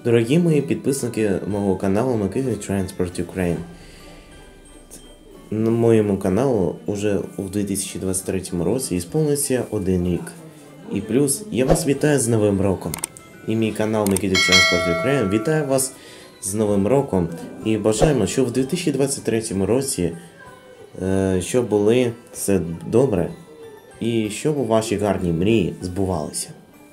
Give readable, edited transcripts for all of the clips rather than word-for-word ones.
Дорогі мої підписники мого каналу Микита Transport Ukraine. На моєму каналу уже у 2023 році ісполниться 1 рік. І плюс я вас вітаю з Новим роком. І мій канал Микита Transport Ukraine вітає вас з Новим роком. І бажаємо, щоб в 2023 році щоб були все добре. І щоб ваші гарні мрії збувалися.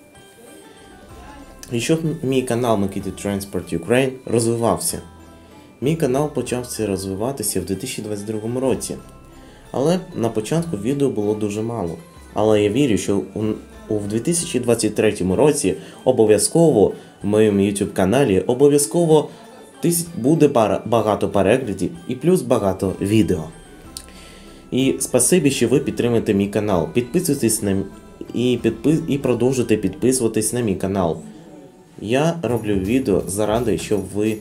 І щоб мій канал Микита Transport Ukraine розвивався. Мій канал почався розвиватися в 2022 році. Але на початку відео було дуже мало. Але я вірю, що у 2023 році обов'язково в моєму YouTube каналі обов'язково буде багато переглядів і плюс багато відео. І спасибі, що ви підтримуєте мій канал. Підписуйтесь і продовжуйте підписуватись на мій канал. Я роблю відео заради, щоб ви,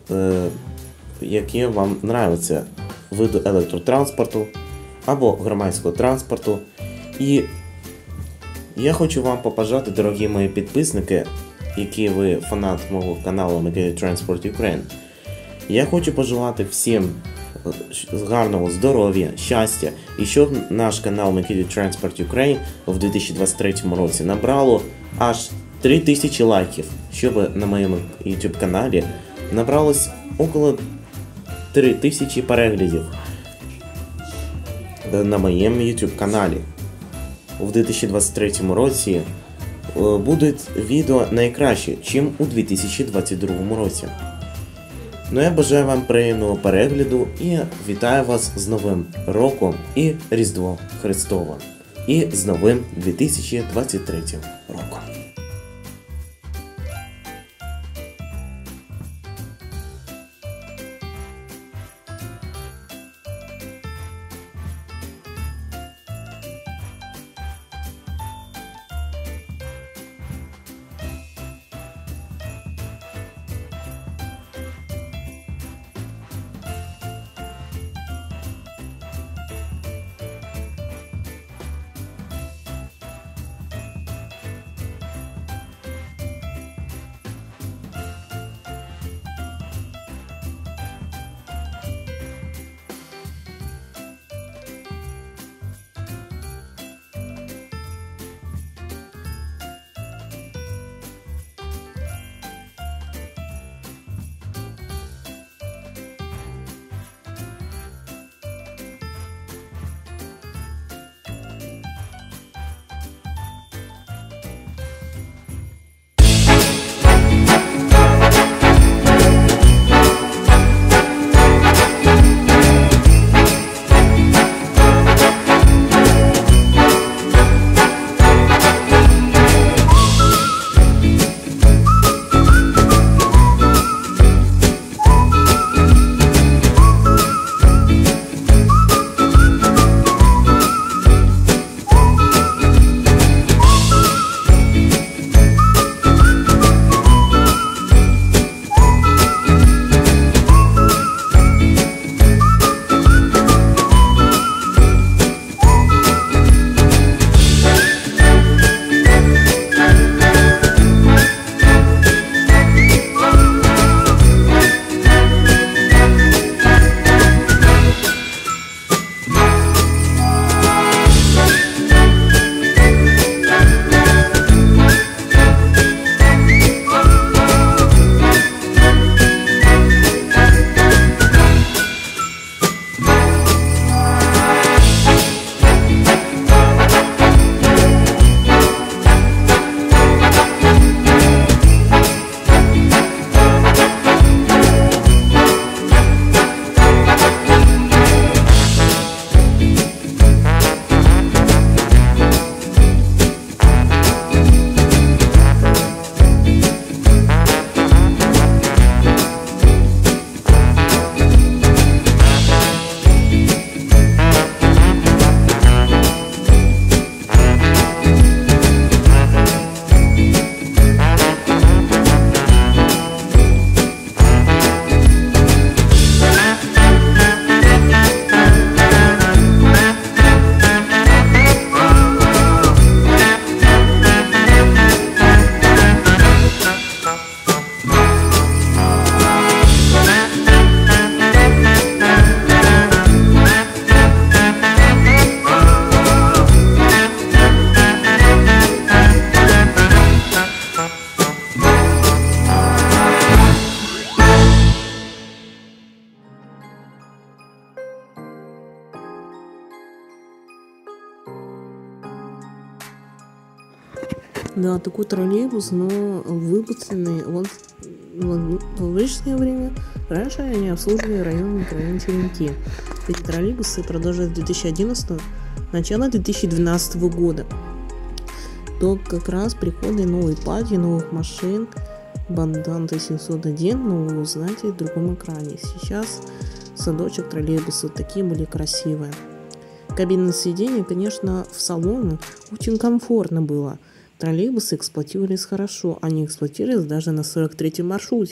які вам нравиться види електротранспорту або громадського транспорту. І я хочу вам побажати, дорогі мої підписники, які ви фанат мого каналу Микита Transport Ukraine. Я хочу пожелати всім гарного здоров'я, щастя, і щоб наш канал Микита Transport Ukraine в 2023 році набрало аж 3000 лайків, щоб на моєму YouTube каналі набралось около 3000 переглядів на моєму YouTube каналі. У 2023 році будуть відео найкраще, чим у 2022 році. Ну я бажаю вам приємного перегляду і вітаю вас з Новим роком і Різдвом Христовим. І з новим 2023 роком. Да, такой троллейбус, но выпущенный он в обычное время. Раньше они обслуживали район микрорайон Черенки. Эти троллейбусы продолжают с 2011 начала 2012 года. До как раз прихода новой партии, новых машин, Банданта 701, но вы узнаете в другом экране. Сейчас садочек троллейбуса такие были красивые. Кабинное сиденье, конечно, в салоне очень комфортно было. Троллейбусы эксплуатировались хорошо, они эксплуатировались даже на 43-м маршруте.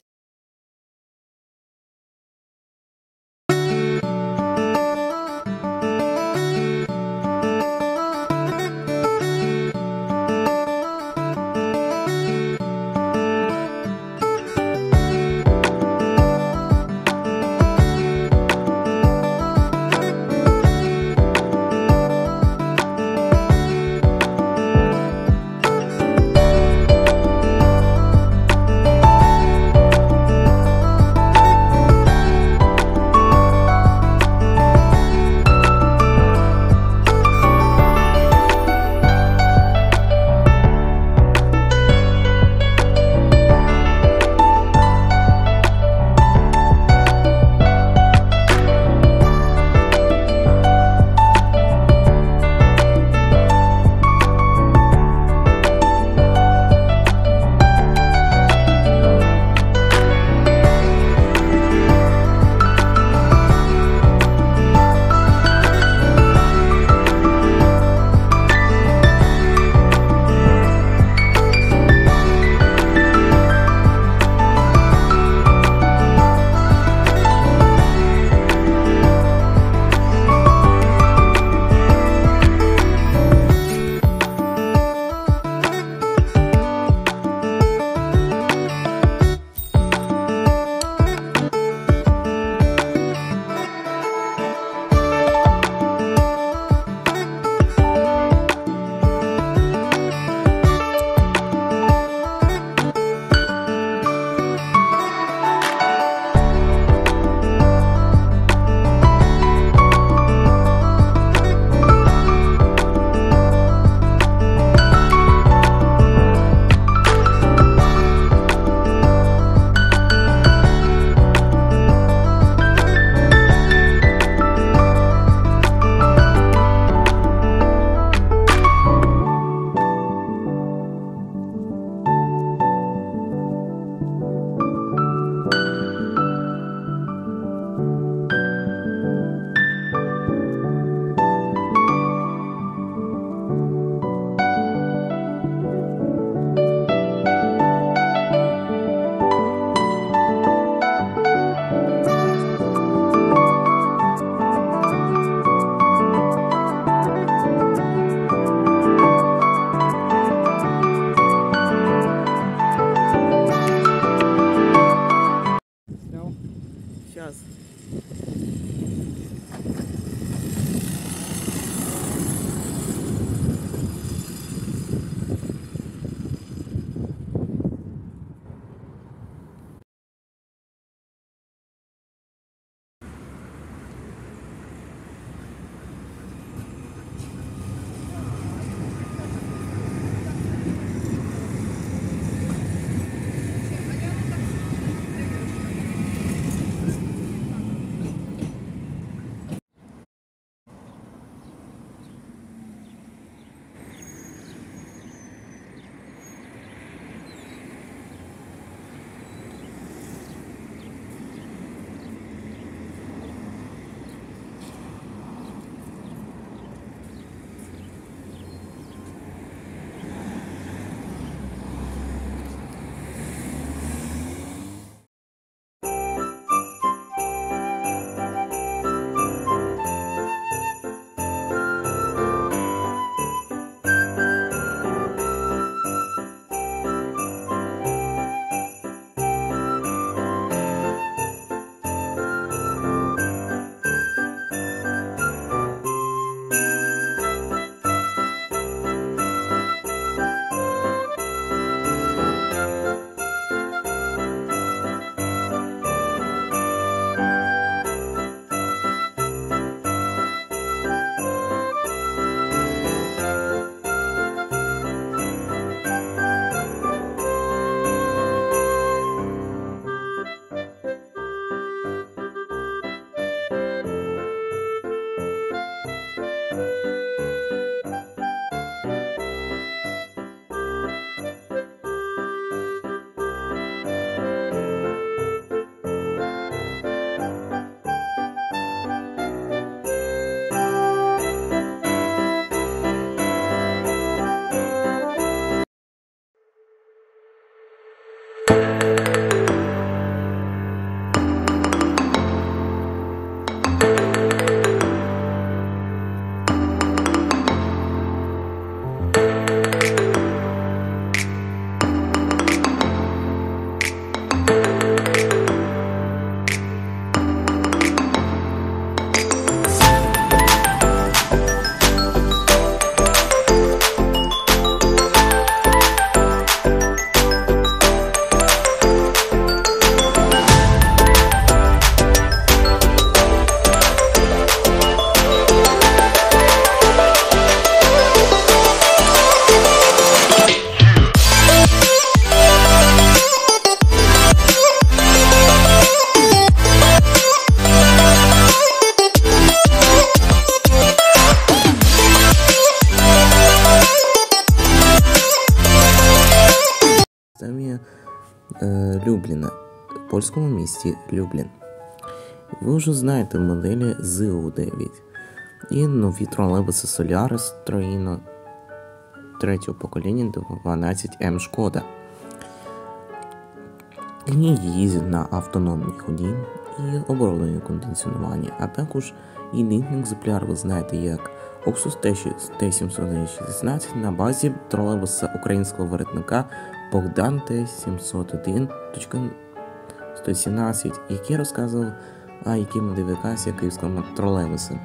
польському місті Люблін. Ви вже знаєте моделі ЗУ-9 і нові тролейбуси Solaris Troino 3-го покоління 12М Шкода. Лінії їздять на автономній ході і оборудовані кондиціонування, а також єдиний екземпляр ви знаєте як Oxus T716 на базі тролейбуса українського виробника Богдан T701.117, який розказував, які модифікації київського тролейбуса.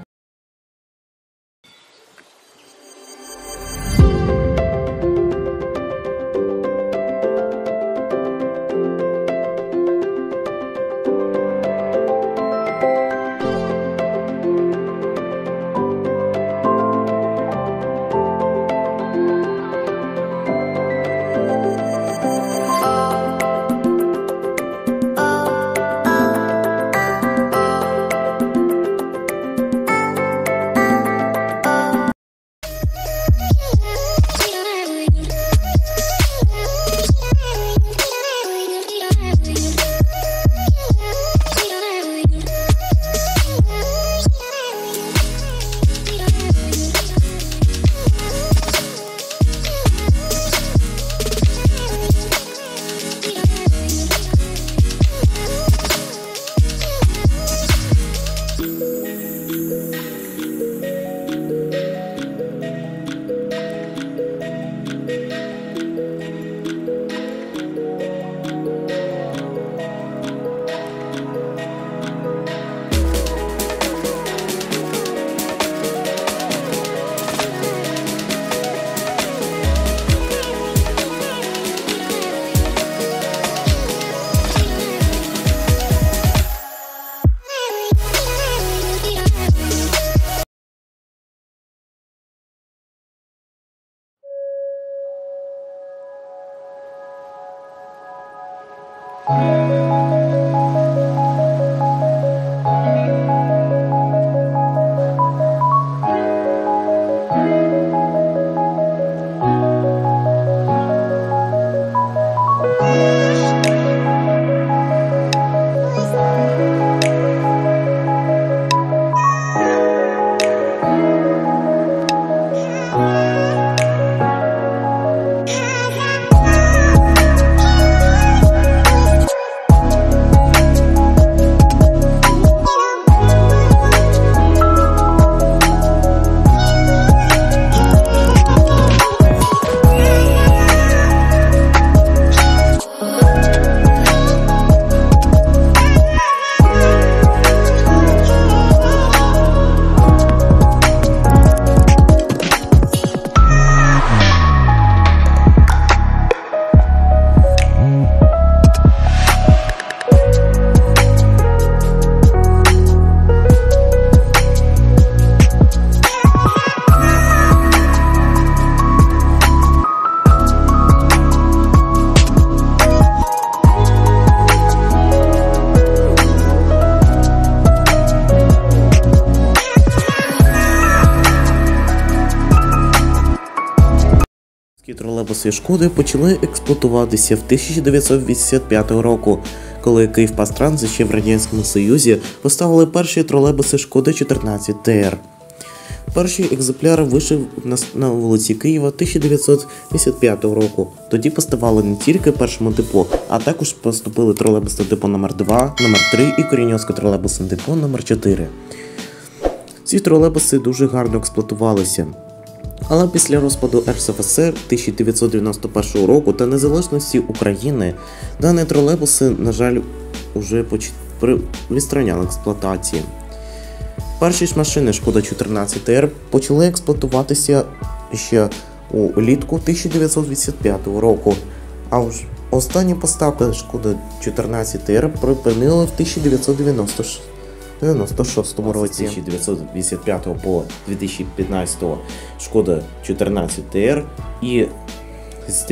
Тролейбуси Шкоди почали експлуатуватися в 1985 року, коли Київпастранс ще в Радянському Союзі поставили перші тролейбуси Шкода 14 ТР. Перший екземпляр вийшов на вулиці Києва 1985 року. Тоді поставали не тільки першому депо, а також поступили тролейбусне депо номер 2, номер 3 і Коренівське тролейбусне депо номер 4. Ці тролейбуси дуже гарно експлуатувалися. Але після розпаду РСФСР 1991 року та незалежності України дані тролейбуси, на жаль, вже відстраняли експлуатації. Перші ж машини Шкода 14 ТР почали експлуатуватися ще улітку 1985 року, а останні поставки Шкода 14 ТР припинили в 1996 році. З 1985 по 2015 Шкода 14 ТР і з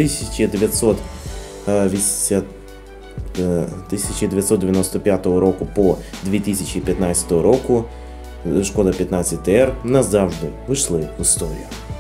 1995 року по 2015 року Шкода 15 ТР назавжди вийшли в історію.